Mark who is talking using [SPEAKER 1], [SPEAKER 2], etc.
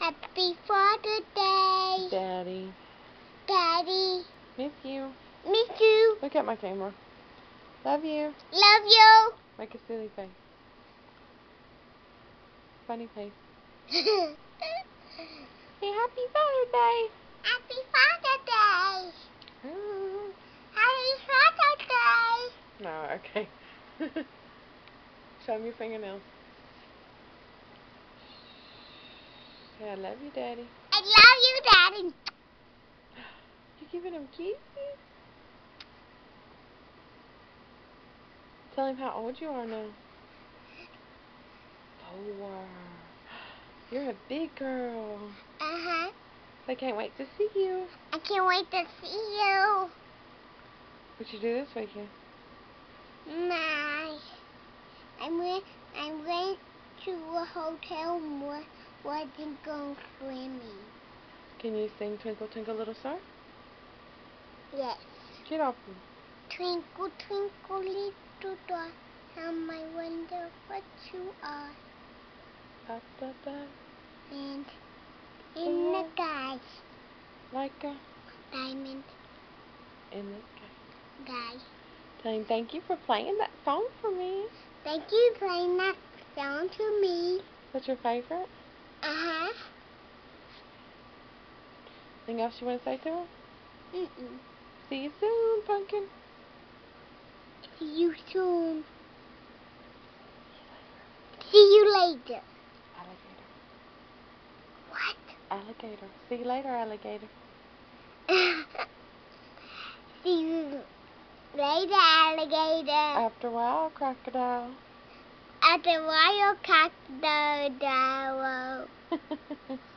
[SPEAKER 1] Happy Father's Day.
[SPEAKER 2] Daddy.
[SPEAKER 1] Daddy.
[SPEAKER 2] Miss you.
[SPEAKER 1] Miss you.
[SPEAKER 2] Look at my camera. Love you.
[SPEAKER 1] Love you.
[SPEAKER 2] Make a silly face. Funny face. Say Happy Father's Day.
[SPEAKER 1] Happy Father's Day.
[SPEAKER 2] Mm.
[SPEAKER 1] Happy Father's Day.
[SPEAKER 2] No, okay. Show me your fingernails. Say I love you, Daddy.
[SPEAKER 1] I love you, Daddy.
[SPEAKER 2] You giving him kisses? Tell him how old you are now. 4. You're a big girl.
[SPEAKER 1] Uh-huh.
[SPEAKER 2] I can't wait to see you.
[SPEAKER 1] I can't wait to see you.
[SPEAKER 2] What you do this weekend?
[SPEAKER 1] Nice. I'm going to a hotel more than go swimming.
[SPEAKER 2] Can you sing Twinkle Twinkle Little Star?
[SPEAKER 1] Yes.
[SPEAKER 2] Get off.
[SPEAKER 1] Twinkle, twinkle, little star, how I wonder what you are.
[SPEAKER 2] Up above.
[SPEAKER 1] And in the sky,
[SPEAKER 2] Like a
[SPEAKER 1] diamond
[SPEAKER 2] in the sky.
[SPEAKER 1] guy.
[SPEAKER 2] Tell him thank you for playing that song for me.
[SPEAKER 1] Thank you for playing that song to me.
[SPEAKER 2] What's your favorite?
[SPEAKER 1] Uh-huh.
[SPEAKER 2] Anything else you want to say to him?
[SPEAKER 1] Mm-mm.
[SPEAKER 2] See you soon, Pumpkin.
[SPEAKER 1] See you soon. See you later.
[SPEAKER 2] Alligator.
[SPEAKER 1] What?
[SPEAKER 2] Alligator. See you later, alligator.
[SPEAKER 1] See you later, alligator.
[SPEAKER 2] After a while, crocodile.
[SPEAKER 1] At the Royal Crocodile.